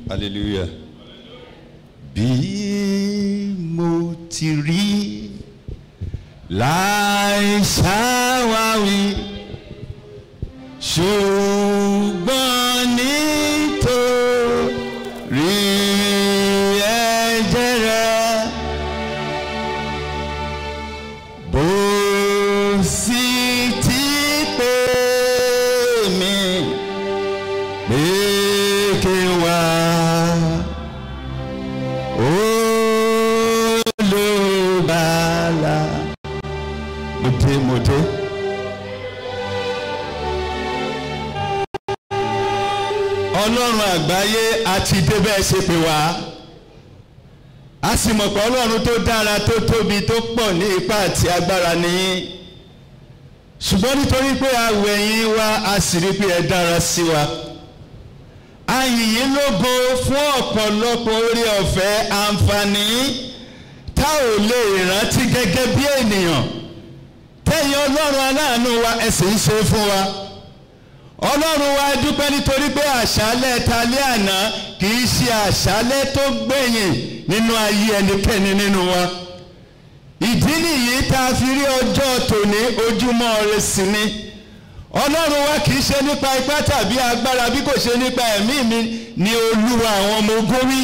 Hallelujah. Bí mo ti rí láì ṣàwáwí, ṣùgbọ́n nítorí ẹ̀jẹ̀ rẹ̀, bó sì ti pè mí pé kí n wá olùgbàlà. Mọ̀tẹ́. Ọlọ́run àgbáyé àti débẹ̀ ṣe pé wá. A sì mọ̀ pé Ọlọ́run tó dára, tó tóbi, tó pọ̀ ní ipá àti agbára nìyí. Ṣùgbọ́n nítorí pé a wẹ̀ yín wá, a sì rí pé ẹ dára sí wa. A yìn yín lógo fún ọ̀pọ̀lọpọ̀ oore ọ̀fẹ́ àǹfààní tá ò lè rántí gẹ́gẹ́ bí ènìyàn. Tẹ́yìn Ọlọ́run aláàánú wa ẹ sì ń ṣe fún wa. Ọlọ́run wa dúpẹ́ nítorí pé àṣálẹ́ talẹ́ àná kì í ṣe àṣálẹ́ tó gbẹ̀yìn nínú ayé ẹnikẹ́ni nínú wa. Ìdí nìyí tá a fi rí ọjọ́ tòní ojúmọ́ ire sí ni. Ọlọ́run wa kì í ṣe nípa ipá tàbí agbára bí kò ṣe nípa ẹ̀mí mi ni Olúwa àwọn ọmọ ogun wí.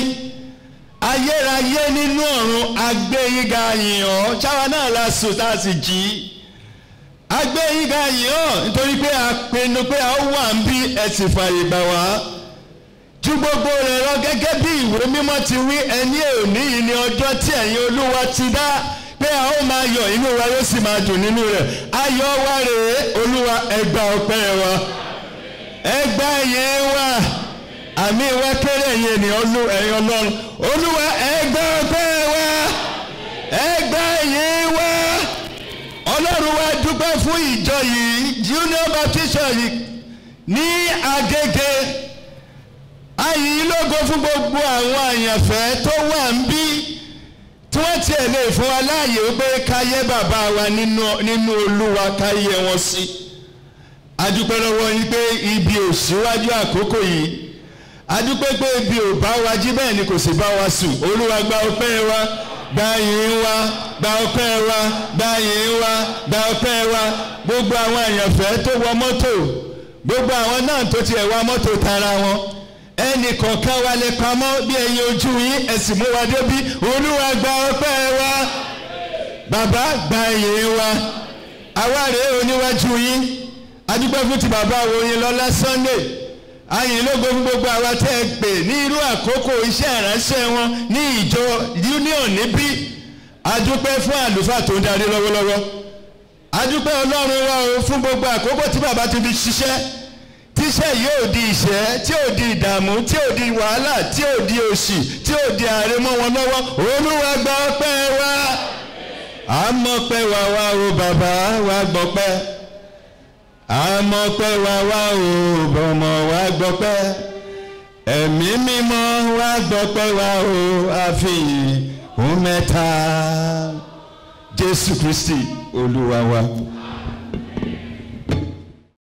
Ayérayé nínú ọ̀run agbẹ́yìnga yìn ọ́, ṣáwa náà la sùn tá a sì jí. Agbẹ́yìnga yìn ọ́ nítorí pé a pinnu pé a wà ń bí ẹ sì fààyè gbà wá. Ju gbogbo rẹ̀ lọ gẹ́gẹ́ bí ìwé mímọ́ ti wí, ẹni òní yìí ni ọjọ́ tí ẹ̀yin Olúwa ti dá, pé a ó máa yọ̀, inú wa yóò sì máa dùn nínú rẹ̀. Ayọ̀ wa rèé, Olúwa ẹ gba ọpẹ́ wa, ẹ gba ìyìn wa. Àmì wa kéré ẹ̀yin ènìyàn ẹ̀yin Ọlọ́run. Olúwa ẹ gba ọpẹ́ wa, ẹ gba ìyìn wa. Ọlọ́run wa dúpẹ́ fún ìjọ yìí, Junior Baptist yìí ní Agége. A yìn lógo fún gbogbo àwọn àyànfẹ́ tó wà ń bí, tí wọ́n tiẹ̀ lè fún wa láàyè pé káyé bàbá wa nínú Olúwa káyé wọn sí. A dúpẹ́ lọ́wọ́ yín pé ibi ò síwájú àkókò yìí. A dúpẹ́ pé ibi ò bá wa jí, bẹ́ẹ̀ ni kò sì bá wa sùn. Olúwa gba ọpẹ́ wa, gba ìyìn wa, gba ọpẹ́ wa, gba ìyìn wa, gba ọpẹ́ wa. Gbogbo àwọn àyànfẹ́ tó wọ mọ́tò, gbogbo àwọn náà tó tiẹ̀ wá mọ́tò tara wọn, ẹnì kọ̀ọ̀kan wa lè pamọ́ bí ẹyin ojú yín, ẹ sì mú wa débí. Olúwa gba ọpẹ́ wa, bàbá gba ìyìn wa. Àwa rèé oníwájú yín. A dúpẹ́ fún ti bàbá wo yín lọ́lá Sunday. A yìn lógo fún gbogbo àwa tẹ́ ẹ pè ní irú àkókò iṣẹ́ ìránṣẹ́ wọn ní ìjọ union níbí. A dúpẹ́ fún àlùfáà tó ń darí lọ́wọ́lọ́wọ́. A dúpẹ́ Ọlọ́run wa o fún gbogbo àkókò tí bàbá ti fi ṣiṣẹ́. Tíṣẹ́ yóò di ìṣẹ́, tí ò di ìdààmú, tí ò di wàhálà, tí ò di òṣì, tí ò di àrẹ̀mọ́ wọn lọ́wọ́. Olúwa gba ọpẹ́ wa. Àmọ́pẹ́ wa wá o bàbá wa gbọ́pẹ́. Àmọ́pẹ́ wa wá o bọ̀mọ̀ wa gbọ́pẹ́. Ẹ̀mí mímọ́ wa gbọ́pẹ́ wa o àfihàn òun mẹ́ta. Jésù Kristi Olúwa wa.